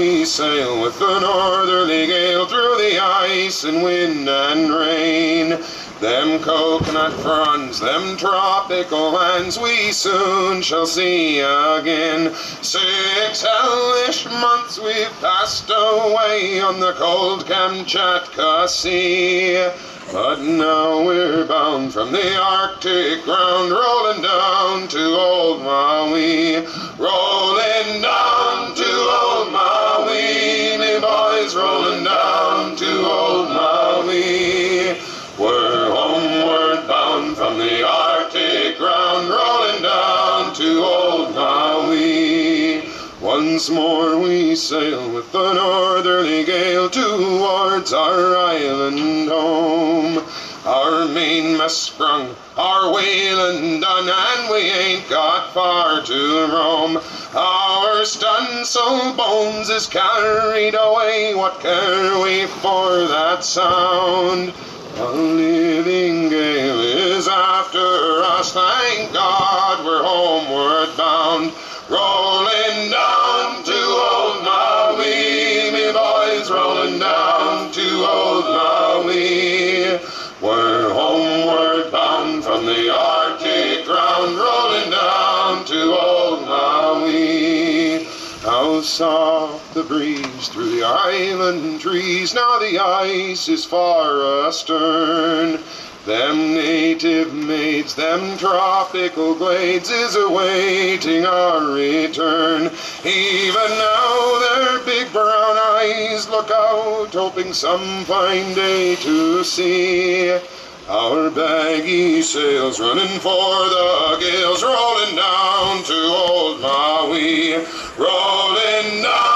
we sail with the northerly gale through the ice and wind and rain. Them coconut fronds, them tropical lands we soon shall see again. 6 hellish months we've passed away on the cold Kamchatka Sea. But now we're bound from the Arctic ground, rolling down to old Maui. Rolling down to old Maui, me boys, rolling down to old Maui. We're homeward bound from the Arctic ground, rolling down to old Maui. Once more we sail with the northerly gale towards our island home. Our mainmast sprung, our whaling done, and we ain't got far to roam. Our stunsail bones is carried away, what care we for that sound? A living gale is after us, thank God we're homeward bound. Rolling down to old Maui, me boys, rolling down to old Maui. We're homeward bound from the Arctic ground, rolling down to old Maui. How soft the breeze through the island trees, now the ice is far astern. Them native maids, them tropical glades is awaiting our return. Even now their big brown eyes look out, hoping some fine day to see our baggy sails running for the gales, rolling down to old Maui, rolling down.